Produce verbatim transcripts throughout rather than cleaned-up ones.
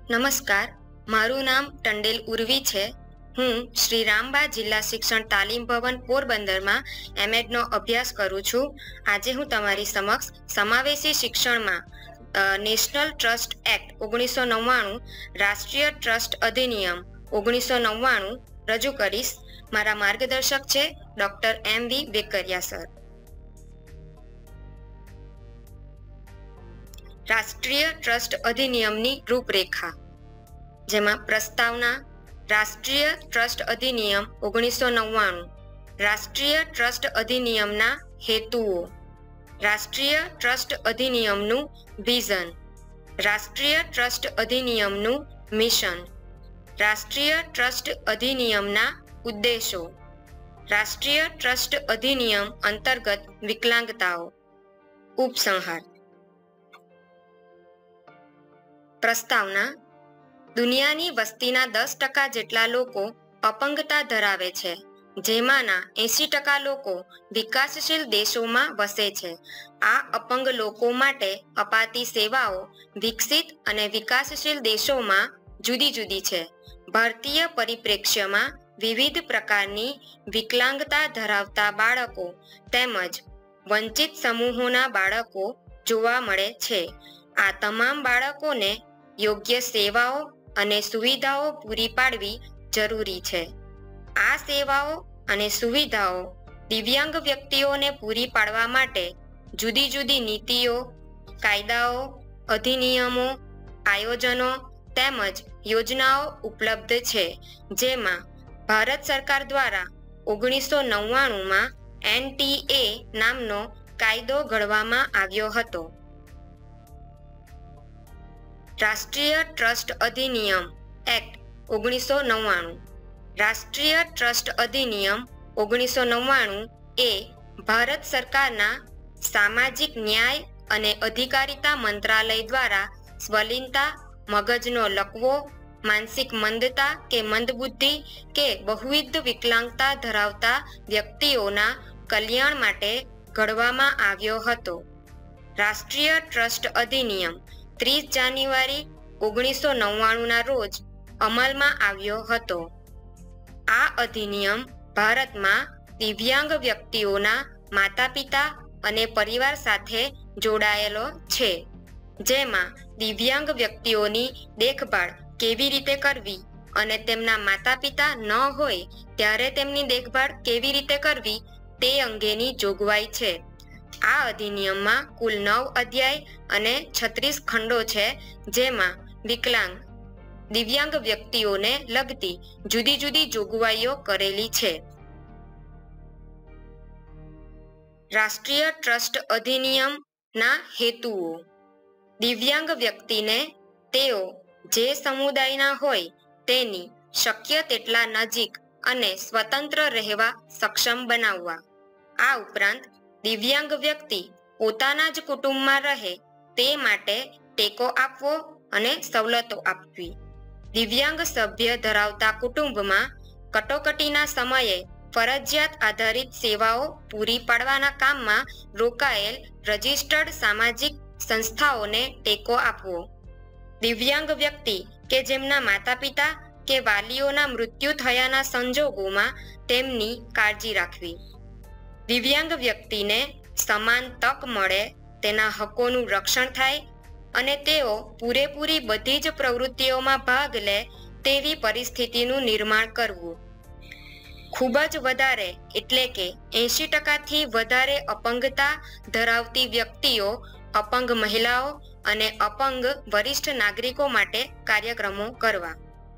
નમસ્કાર, મારું નામ ટંડેલ ઉર્વી છે. હું શ્રી રામબા જિલ્લા શિક્ષણ તાલીમ ભવન પોરબંદરમાં એમએડનો અભ્યાસ કરું છું. આજે હું તમારી સમક્ષ સમાવેશી શિક્ષણમાં નેશનલ ટ્રસ્ટ એક્ટ ઓગણીસો નવ્વાણું રાષ્ટ્રીય ટ્રસ્ટ અધિનિયમ ઓગણીસો નવ્વાણું રજૂ કરીશ. મારા માર્ગદર્શક છે doctor M V Vekariya sir. રાષ્ટ્રીય ટ્રસ્ટ અધિનિયમની રૂપરેખા, જેમાં પ્રસ્તાવના રાષ્ટ્રીય ટ્રસ્ટ અધિનિયમ ઓગણીસો નવ્વાણું, રાષ્ટ્રીય ટ્રસ્ટ અધિનિયમના હેતુઓ, રાષ્ટ્રીય ટ્રસ્ટ અધિનિયમનું વિઝન, રાષ્ટ્રીય ટ્રસ્ટ અધિનિયમનું મિશન, રાષ્ટ્રીય ટ્રસ્ટ અધિનિયમના ઉદ્દેશો, રાષ્ટ્રીય ટ્રસ્ટ અધિનિયમ અંતર્ગત વિકલાંગતાઓ. ઉપસંહાર. પ્રસ્તાવના દુનિયાની વસ્તીના દસ ટકા જેટલા લોકો અપંગતા ધરાવે છે, જેમાંના એંસી ટકા લોકો વિકાસશીલ દેશોમાં વસે છે. આ અપંગ લોકો માટે અપાતી સેવાઓ વિકસિત અને વિકાસશીલ દેશોમાં જુદી જુદી છે. ભારતીય પરિપ્રેક્ષ્યમાં વિવિધ પ્રકારની વિકલાંગતા ધરાવતા બાળકો તેમજ વંચિત સમૂહોના બાળકો જોવા મળે છે. આ તમામ બાળકોને યોગ્ય સેવાઓ અને સુવિધાઓ પૂરી પાડવી જરૂરી છે. આ સેવાઓ અને સુવિધાઓ દિવ્યાંગ વ્યક્તિઓને પૂરી પાડવા માટે જુદી જુદી નીતિઓ, કાયદાઓ, અધિનિયમો, આયોજનો તેમજ યોજનાઓ ઉપલબ્ધ છે, જેમાં ભારત સરકાર દ્વારા ઓગણીસો નવ્વાણુંમાં એન ટી એ નામનો કાયદો ઘડવામાં આવ્યો હતો. રાષ્ટ્રીય ટ્રસ્ટ અધિનિયમ એક્ટ ઓગણીસો નવ્વાણું. રાષ્ટ્રીય ટ્રસ્ટ અધિનિયમ ઓગણીસો નવ્વાણું એ ભારત સરકારના સામાજિક ન્યાય અને અધિકારિતા મંત્રાલય દ્વારા સ્વલિનતા, મગજનો લકવો, માનસિક મંદતા કે મંદબુદ્ધિ કે બહુવિધ વિકલાંગતા ધરાવતા વ્યક્તિઓના કલ્યાણ માટે ઘડવામાં આવ્યો હતો. રાષ્ટ્રીય ટ્રસ્ટ અધિનિયમ ત્રીસ જાન્યુઆરી ઓગણીસો નવ્વાણુંના રોજ અમલમાં આવ્યો હતો. આ અધિનિયમ ભારતમાં દિવ્યાંગ વ્યક્તિઓના માતા પિતા અને પરિવાર સાથે જોડાયેલો છે, જેમાં દિવ્યાંગ વ્યક્તિઓની દેખભાળ કેવી રીતે કરવી અને તેમના માતા પિતા ન હોય ત્યારે તેમની દેખભાળ કેવી રીતે કરવી તે અંગેની જોગવાઈ છે. આ અધિનિયમમાં કુલ નવ અધ્યાય અને છત્રીસ ખંડો છે, જેમાં વિકલાંગ દિવ્યાંગ વ્યક્તિઓને લગતી જુદી જુદી જોગવાઈઓ કરેલી છે. રાષ્ટ્રીય ટ્રસ્ટ અધિનિયમના હેતુઓ. દિવ્યાંગ વ્યક્તિને તેઓ જે સમુદાયના હોય તેની શક્ય તેટલા નજીક અને સ્વતંત્ર રહેવા સક્ષમ બનાવવા. આ ઉપરાંત દિવ્યાંગ વ્યક્તિ પોતાના જ કુટુંબમાં રહે તે માટે ટેકો આપવો અને સવલતો આપવી. દિવ્યાંગ સભ્ય ધરાવતા કુટુંબમાં કટોકટીના સમયે ફરજિયાત આધારિત સેવાઓ પૂરી પાડવાના કામમાં રોકાયેલ રજિસ્ટર્ડ સામાજિક સંસ્થાઓને ટેકો આપવો. દિવ્યાંગ વ્યક્તિ કે જેમના માતા પિતા કે વાલીઓના મૃત્યુ થયાના સંજોગોમાં તેમની કાળજી રાખવી. દિવ્યાંગ વ્યક્તિને સમાન તક મળે, તેના હકોનું રક્ષણ થાય અને તેઓ પૂરેપૂરી બધી જ પ્રવૃત્તિઓમાં ભાગ લે તેવી પરિસ્થિતિનું નિર્માણ કરવું. ખૂબ જ વધારે એટલે કે એંશી ટકાથી વધારે અપંગતા ધરાવતી વ્યક્તિઓ, અપંગ મહિલાઓ અને અપંગ વરિષ્ઠ નાગરિકો માટે કાર્યક્રમો કરવા.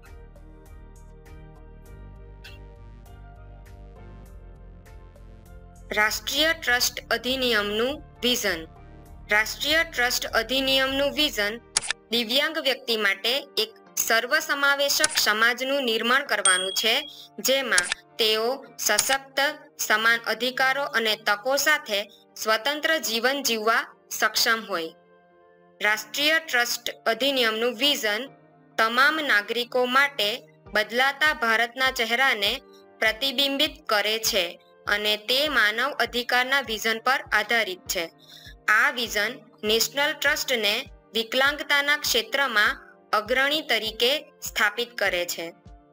રાષ્ટ્રીય ટ્રસ્ટ અધિનિયમનું વિઝન. રાષ્ટ્રીય ટ્રસ્ટ અધિનિયમનું વિઝન દિવ્યાંગ વ્યક્તિ માટે એક સર્વસમાવેશક સમાજનું નિર્માણ કરવાનું છે, જેમાં તેઓ સશક્ત, સમાન અધિકારો અને તકો સાથે સ્વતંત્ર જીવન જીવવા સક્ષમ હોય. રાષ્ટ્રીય ટ્રસ્ટ અધિનિયમનું વિઝન તમામ નાગરિકો માટે બદલાતા ભારતના ચહેરાને પ્રતિબિંબિત કરે છે અને તે માનવ અધિકારના વિઝન પર આધારિત છે. આ વિઝન નેશનલ ટ્રસ્ટને વિકલાંગતાના ક્ષેત્રમાં અગ્રણી તરીકે સ્થાપિત કરે છે.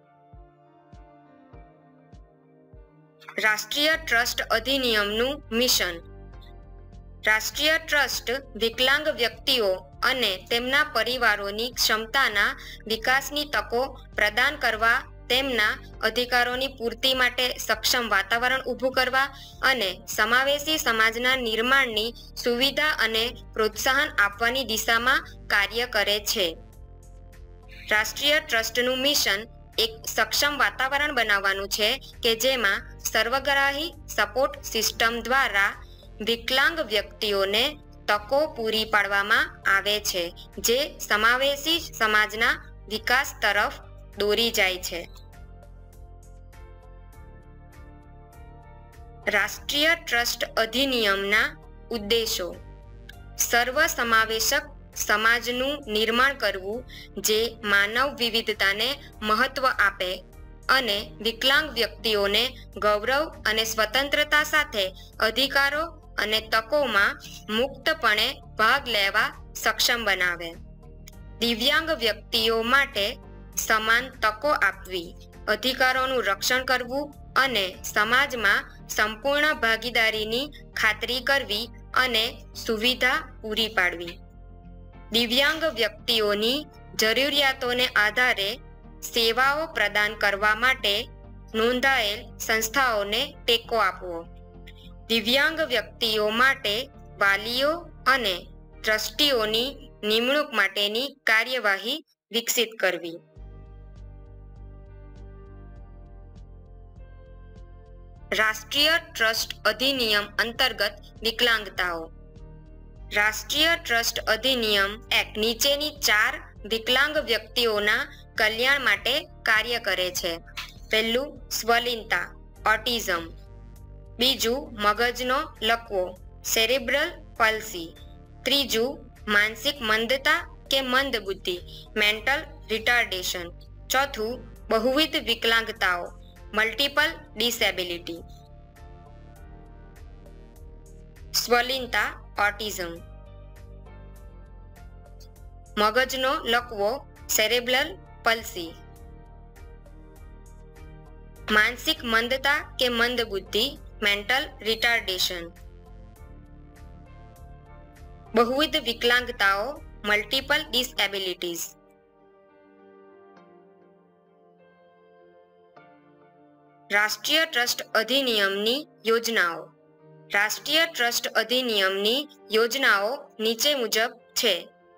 રાષ્ટ્રીય ટ્રસ્ટ અધિનિયમનું મિશન. રાષ્ટ્રીય ટ્રસ્ટ વિકલાંગ વ્યક્તિઓ અને તેમના પરિવારોની ક્ષમતાના વિકાસની તકો પ્રદાન કરવા, તેમના અધિકારોની પૂર્તિ માટે સક્ષમ વાતાવરણ ઊભું કરવા અને સમાવેશી સમાજના નિર્માણની સુવિધા અને પ્રોત્સાહન આપવાની દિશામાં કાર્ય કરે છે. રાષ્ટ્રીય ટ્રસ્ટનું મિશન એક સક્ષમ વાતાવરણ બનાવવાનું છે કે જેમાં સર્વગ્રાહી સપોર્ટ સિસ્ટમ દ્વારા વિકલાંગ વ્યક્તિઓને તકો પૂરી પાડવામાં આવે છે, જે સમાવેશી સમાજના વિકાસ તરફ દોરી જાય છે. રાષ્ટ્રીય ટ્રસ્ટ અધિનિયમના ઉદ્દેશો. સર્વસમાવેશક સમાજનું નિર્માણ કરવું જે માનવ વિવિધતાને મહત્વ આપે અને વિકલાંગ વ્યક્તિઓને ગૌરવ અને સ્વતંત્રતા સાથે અધિકારો અને તકોમાં મુક્તપણે ભાગ લેવા સક્ષમ બનાવે. દિવ્યાંગ વ્યક્તિઓ માટે સમાન તકો આપવી, અધિકારોનું રક્ષણ કરવું અને સમાજમાં સંપૂર્ણ ભાગીદારીની ખાતરી કરવી અને સુવિધા પૂરી પાડવી. દિવ્યાંગ વ્યક્તિઓની જરૂરિયાતોને આધારે સેવાઓ પ્રદાન કરવા માટે નોંધાયેલ સંસ્થાઓને ટેકો આપવો. દિવ્યાંગ વ્યક્તિઓ માટે વાલીઓ અને ટ્રસ્ટીઓની નિમણૂક માટેની કાર્યવાહી વિકસિત કરવી. રાષ્ટ્રીય ટ્રસ્ટ અધિનિયમ અંતર્ગત વિકલાંગતાઓ. રાષ્ટ્રીય ટ્રસ્ટ અધિનિયમ એક્ટ નીચેની ચાર વિકલાંગ વ્યક્તિઓના કલ્યાણ માટે કાર્ય કરે છે. પહેલું, સ્વલિનતા ઓટિઝમ. બીજું, મગજનો લકવો સેરેબ્રલ પલ્સી. ત્રીજું, માનસિક મંદતા કે મંદ બુદ્ધિ મેન્ટલ રિટાર્ડેશન. ચોથું, બહુવિધ વિકલાંગતાઓ મલ્ટિપલ ડિસેબિલિટી. સ્વલિનતા ઓટિઝમ. મગજનો લકવો સેરેબ્રલ પલ્સી. માનસિક મંદતા કે મંદ બુદ્ધિ મેન્ટલ રિટાર્ડેશન. બહુવિધ વિકલાંગતાઓ મલ્ટિપલ ડિસએબિલિટીઝ. રાષ્ટ્રીય ટ્રસ્ટ અધિનિયમની યોજનાઓ. રાષ્ટ્રીય ટ્રસ્ટ અધિનિયમની યોજનાઓ નીચે મુજબ છે.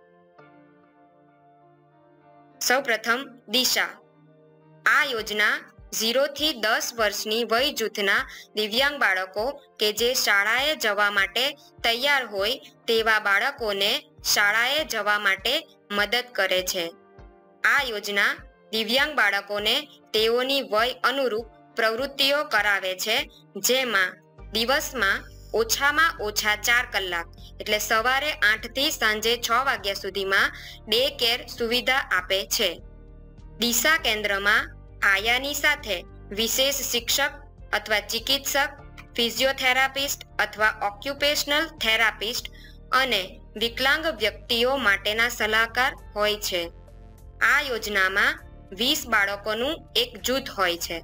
સૌપ્રથમ, દિશા. આ યોજના ઝીરો થી દસ વર્ષની વય જૂથના દિવ્યાંગ બાળકો કે જે શાળાએ જવા માટે તૈયાર હોય તેવા બાળકોને શાળાએ જવા માટે મદદ કરે છે. આ યોજના દિવ્યાંગ બાળકોને તેઓની વય અનુરૂપ પ્રવૃત્તિઓ કરાવે છે, જેમાં દિવસમાં ઓછામાં ઓછા ચાર કલાક એટલે સવારે આઠ થી સાંજે છ વાગ્યા સુધીમાં ડે કેર સુવિધા આપે છે. દિશા કેન્દ્રમાં આયાની સાથે વિશેષ શિક્ષક અથવા ચિકિત્સક, ફિઝિયોથેરાપિસ્ટ અથવા ઓક્યુપેશનલ થેરાપિસ્ટ અને વિકલાંગ વ્યક્તિઓ માટેના સલાહકાર હોય છે. આ યોજનામાં વીસ બાળકોનું એક જૂથ હોય છે.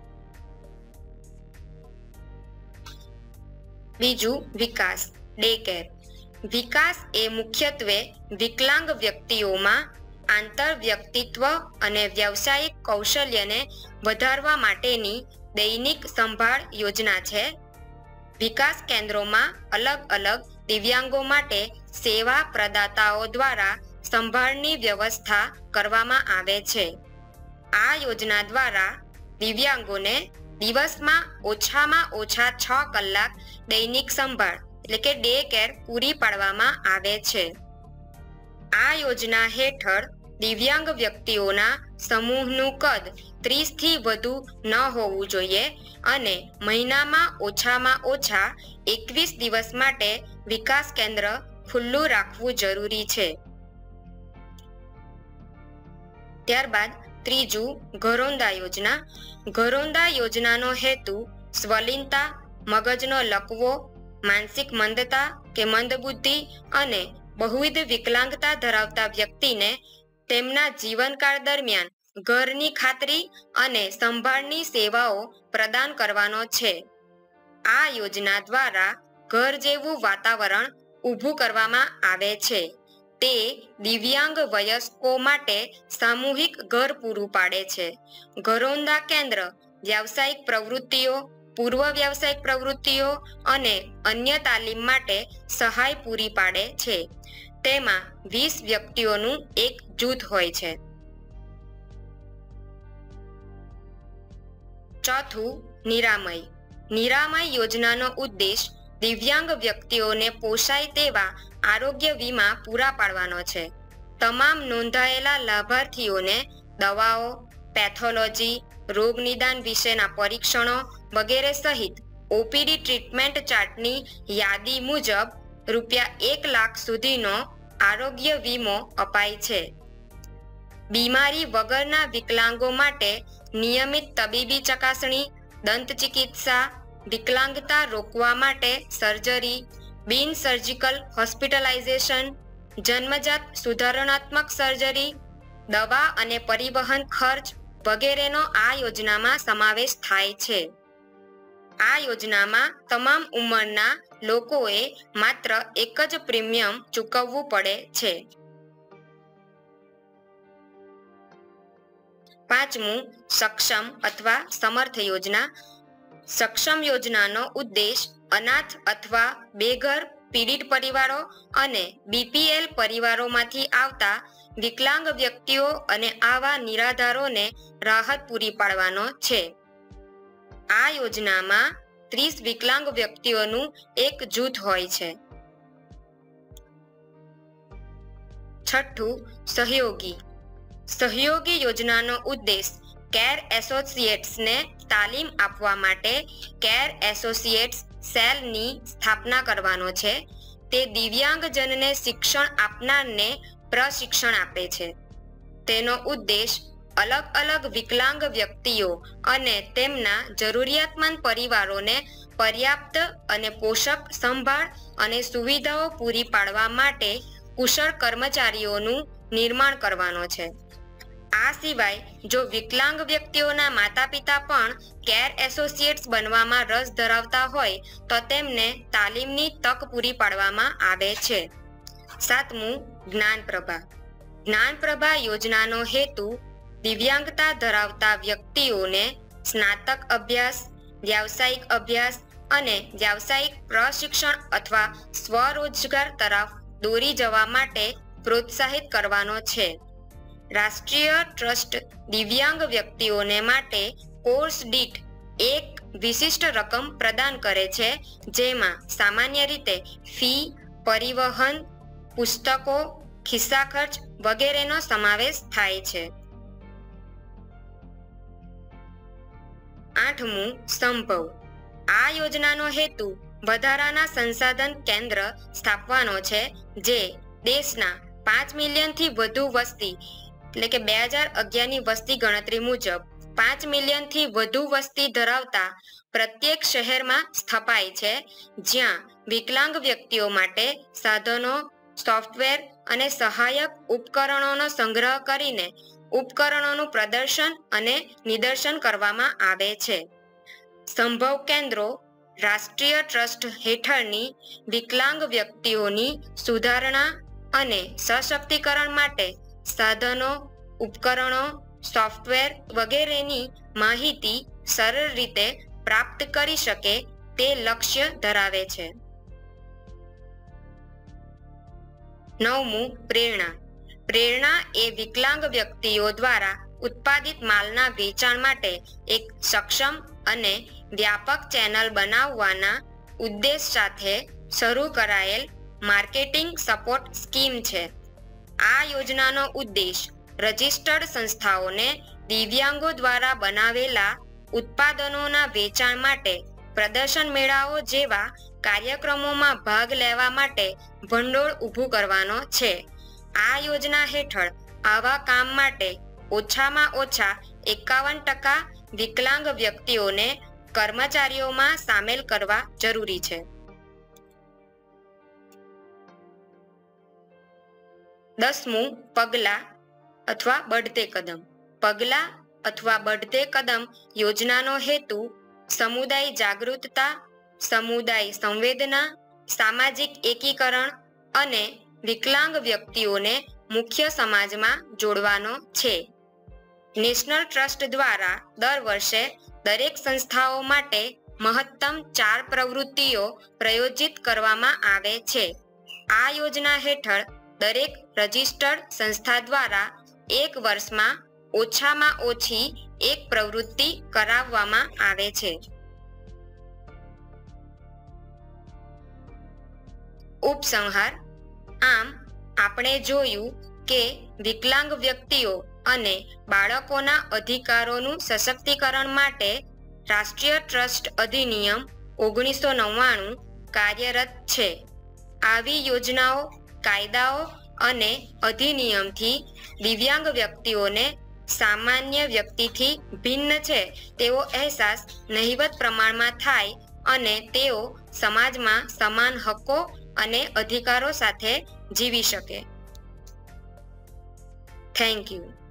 બીજું, વિકાસ ડે કેર. વિકાસ એ મુખ્યત્વે વિકલાંગ વ્યક્તિઓમાં આંતરવ્યક્તિત્વ અને વ્યવસાયિક કૌશલ્યને વધારવા માટેની દૈનિક સંભાળ યોજના છે. વિકાસ કેન્દ્રોમાં અલગ અલગ દિવ્યાંગો માટે સેવા પ્રદાતાઓ દ્વારા સંભાળની વ્યવસ્થા કરવામાં આવે છે. આ યોજના દ્વારા દિવ્યાંગોને દિવસમાં ઓછામાં ઓછા છ કલાક દૈનિક સંભાળ એટલે કે ડે કેર પૂરી પાડવામાં આવે છે. આ યોજના હેઠળ દિવ્યાંગ વ્યક્તિઓના સમૂહનું કદ ત્રીસ થી વધુ ન હોવું જોઈએ અને મહિનામાં ઓછામાં ઓછા એકવીસ દિવસ માટે વિકાસ કેન્દ્ર ખુલ્લું રાખવું જરૂરી છે. ત્યારબાદ ત્રીજું, ઘરોંદા યોજના. ઘરોંદા યોજનાનો હેતુ સ્વલિનતા, મગજનો લકવો, માનસિક મંદતા કે મંદબુદ્ધિ અને બહુવિધ વિકલાંગતા ધરાવતા વ્યક્તિને તેમના જીવનકાળ દરમિયાન ઘરની ખાતરી અને સંભાળની સેવાઓ પ્રદાન કરવાનો છે. આ યોજના દ્વારા ઘર જેવું વાતાવરણ ઊભું કરવામાં આવે છે. તે દિવ્યાંગ વયસ્કો માટે સામૂહિક ઘર પૂરું પાડે છે. ઘરોંદા કેન્દ્ર વ્યાવસાયિક પ્રવૃત્તિઓ, પૂર્વ વ્યાવસાયિક પ્રવૃત્તિઓ અને અન્ય તાલીમ માટે સહાય પૂરી પાડે છે. તેમાં વીસ વ્યક્તિઓનું એક જૂથ હોય છે. ચોથું, નિરામય. નિરામય યોજનાનો ઉદ્દેશ દિવ્યાંગ વ્યક્તિઓને પોષાય તેવા આરોગ્ય વીમા પૂરા પાડવાનો છે. તમામ નોંધાયેલા લાભાર્થીઓને દવાઓ, પેથોલોજી, રોગ નિદાન વિશેના પરીક્ષણો વગેરે સહિત ઓપીડી ટ્રીટમેન્ટ ચાર્ટની યાદી મુજબ રૂપિયા એક લાખ સુધીનો આરોગ્ય વીમો અપાય છે. બીમારી વગરના વિકલાંગો માટે નિયમિત તબીબી ચકાસણી, દંત ચિકિત્સા, વિકલાંગતા રોકવા માટે સર્જરી, બિન સર્જિકલ હોસ્પિટલાઇઝેશન, જન્મજાત સુધારણાત્મક સર્જરી, દવા અને પરિવહન ખર્ચ વગેરેનો આ યોજનામાં સમાવેશ થાય છે. આ યોજનામાં તમામ ઉંમરના લોકોએ માત્ર એક જ પ્રીમિયમ ચૂકવવું પડે છે. પાંચમું, સક્ષમ અથવા સમર્થ યોજના. સક્ષમ યોજનાનો ઉદ્દેશ અનાથ અથવા બેઘર પીડિત પરિવારો અને બીપીએલ પરિવારોમાંથી આવતા વિકલાંગ વ્યક્તિઓ અને આવા નિરાધારોને રાહત પૂરી પાડવાનો છે. આ યોજનામાં ત્રીસ વિકલાંગ વ્યક્તિઓનું એક જૂથ હોય છે. છઠ્ઠું, સહયોગી. સહયોગી યોજનાનો ઉદ્દેશ કેર એસોસિએટ્સને તાલીમ આપવા માટે કેર એસોસિએટ્સ સેલની સ્થાપના કરવાનો છે. તે દિવ્યાંગજનને શિક્ષણ આપનારને પ્રશિક્ષણ આપે છે. તેનો ઉદ્દેશ અલગ અલગ વિકલાંગ વ્યક્તિઓ અને તેમના જરૂરિયાતમંદ પરિવારોને પર્યાપ્ત અને પોષક સંભાળ અને સુવિધાઓ પૂરી પાડવા માટે કુશળ કર્મચારીઓનું નિર્માણ કરવાનો છે. આ સિવાય જો વિકલાંગ વ્યક્તિઓના માતા પિતા પણ કેર એસોસિએટ્સ બનવામાં રસ ધરાવતા હોય તો તેમને તાલીમની તક પૂરી પાડવામાં આવે છે. સાતમું, જ્ઞાનપ્રભા. જ્ઞાનપ્રભા યોજનાનો હેતુ દિવ્યાંગતા ધરાવતા વ્યક્તિઓને સ્નાતક અભ્યાસ, વ્યાવસાયિક અભ્યાસ અને વ્યાવસાયિક પ્રશિક્ષણ અથવા સ્વરોજગાર તરફ દોરી જવા માટે પ્રોત્સાહિત કરવાનો છે. રાષ્ટ્રીય ટ્રસ્ટ દિવ્યાંગ વ્યક્તિઓને માટે કોર્સ દીઠ એક વિશિષ્ટ રકમ પ્રદાન કરે છે, જેમાં સામાન્ય રીતે ફી, પરિવહન, પુસ્તકો, ખિસ્સા ખર્ચ વગેરેનો સમાવેશ થાય છે. આઠમું, સંભવ. આ યોજનાનો હેતુ વધારાના સંસાધન કેન્દ્ર સ્થાપવાનો છે, જે દેશના પાંચ મિલિયનથી વધુ વસ્તી એટલે કે બે હજાર અગિયારની વસ્તી ગણતરી મુજબ પાંચ મિલિયનથી વધુ વસ્તી ધરાવતા પ્રત્યેક શહેરમાં સ્થપાય છે, જ્યાં વિકલાંગ વ્યક્તિઓ માટે સાધનો, સોફ્ટવેર અને સહાયક ઉપકરણોનો સંગ્રહ કરીને ઉપકરણોનું પ્રદર્શન અને નિદર્શન કરવામાં આવે છે. સંભવ કેન્દ્રો રાષ્ટ્રીય ટ્રસ્ટ હેઠળની વિકલાંગ વ્યક્તિઓની સુધારણા અને સશક્તિકરણ માટે સાધનો, ઉપકરણો, સોફ્ટવેર વગેરેની માહિતી સરળ રીતે પ્રાપ્ત કરી શકે તે લક્ષ્ય ધરાવે છે. નવમું, પ્રેરણા. પ્રેરણા એ વિકલાંગ વ્યક્તિઓ દ્વારા ઉત્પાદિત માલના વેચાણ માટે એક સક્ષમ અને વ્યાપક ચેનલ બનાવવાના ઉદ્દેશ સાથે શરૂ કરાયેલ માર્કેટિંગ સપોર્ટ સ્કીમ છે. આ યોજનાનો ઉદ્દેશ રજિસ્ટર્ડ સંસ્થાઓને દિવ્યાંગો દ્વારા બનાવેલા ઉત્પાદનોના વેચાણ માટે પ્રદર્શન મેળાઓ જેવા કાર્યક્રમોમાં ભાગ લેવા માટે ભંડોળ ઊભું કરવાનો છે. આ યોજના હેઠળ આવા કામ માટે ઓછામાં ઓછા એકાવન ટકા વિકલાંગ વ્યક્તિઓને કર્મચારીઓમાં સામેલ કરવા જરૂરી છે. દસમું, પગલાં अथवा बढ़ते कदम। पगला अथवा बढ़ते कदम योजनानो हेतु समुदाय जागृतता, समुदाय संवेदना, सामाजिक एकीकरण अने विकलांग व्यक्तिओने मुख्य समाजमां जोड़वानो छे। नेशनल ट्रस्ट द्वारा दर वर्षे दरेक संस्थाओं माटे महत्तम चार प्रवृत्तिओ प्रयोजित करवामां आवे छे। आ योजना हेठळ दरेक रजिस्टर्ड संस्था द्वारा एक वर्षमां ओछामां ओछी एक प्रवृत्ति कराववामां आवे छे। उपसंहार। आम આપણે જોયું કે વિકલાંગ વ્યક્તિઓ અને બાળકોના અધિકારોનું સશક્તિકરણ માટે રાષ્ટ્રીય ટ્રસ્ટ અધિનિયમ ઓગણીસો નવ્વાણું કાર્યરત છે। આવી યોજનાઓ, કાયદાઓ અને અધિનિયમથી દિવ્યાંગ વ્યક્તિઓને સામાન્ય વ્યક્તિથી ભિન્ન છે તેવો અહેસાસ નહિવત પ્રમાણમાં થાય અને તેઓ સમાજમાં સમાન હક્કો અને અધિકારો સાથે જીવી શકે। Thank you.